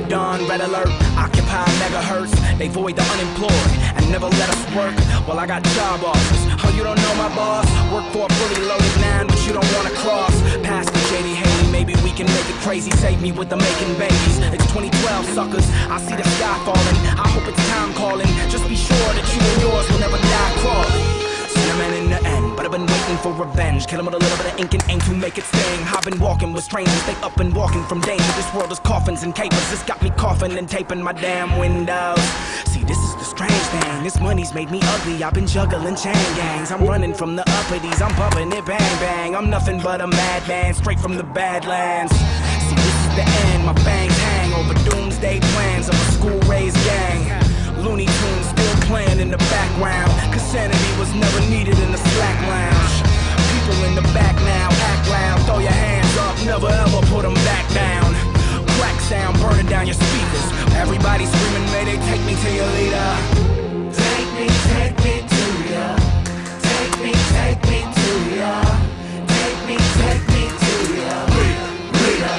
dawn, red alert, occupy megahertz. They void the unemployed and never let us work. Well, I got job offers. Oh, you don't know my boss? Work for a fully loaded 9, but you don't wanna cross. Past the JD Haley, maybe we can make it crazy. Save me with the making babies. It's 2012, suckers. I see the sky falling. I hope it's time calling. Just be sure that you and yours will never die crawling. Cinnamon in the end, but I've been waiting for revenge. Kill 'em with a little bit of ink and aim to make it sting. I've been walking with strangers, they up and walking from danger. This world is coffins and capers. This got me coughing and taping my damn windows. See, this is the strange thing. This money's made me ugly. I've been juggling chain gangs. I'm running from the uppities. I'm bumping it bang bang. I'm nothing but a madman, straight from the Badlands. See, this is the end. My fangs hang over doomsday plans of a school-raised gang. Looney Tunes still playing in the background, cause sanity was never needed in the slack lounge. People in the back now, act loud, throw your hands up, never ever put them back down. Crack sound burning down your speakers, everybody screaming, may they take me to your leader. Take me to ya. Take me to ya. Take me to ya. Leader.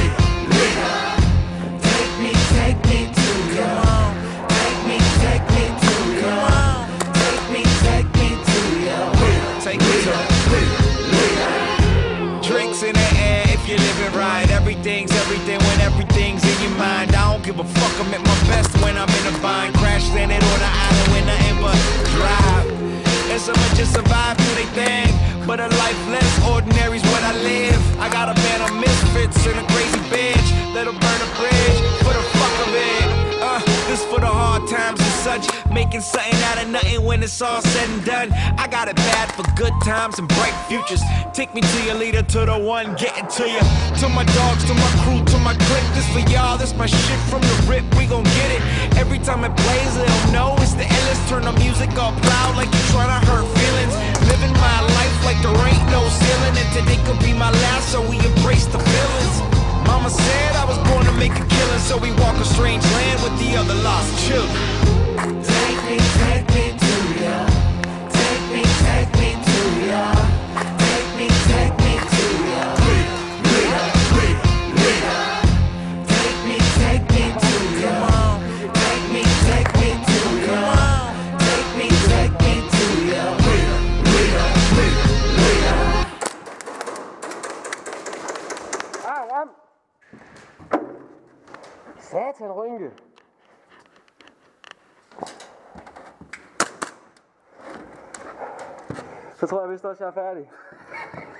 Take me to ya. Drinks in the air if you're living right. Everything's everything when everything's in your mind. I don't give a fuck, I'm at my best when I'm in a bind. Crash landed on an island with nothing but drive. And some just survive through they thing, but a life less ordinary's what I live. I got a band of misfits and a crazy bitch that'll burn a bridge for the fuck of it. This for the hard times and such, making something out of nothing when it's all said and done. I got it bad for good times and bright futures. Take me to your leader, to the one getting to you. To my dogs, to my crew, to my clique. This for y'all, this my shit from the rip. We gon' get it. Every time it plays, they don't know it's the endless. Turn the music all loud like you tryna hurt feelings. Living my life like there ain't no ceiling, and today could be my last, so we embrace the feelings. Mama said I was born to make a killing, so we walk a strange land with the other lost children. Take me to ya. Take me to ya. Take me to ya. Leader. Take me to ya. Take me to ya. Take me to ya. Leader. Satan, Rynke. Så tror jeg vist også, jeg er færdig.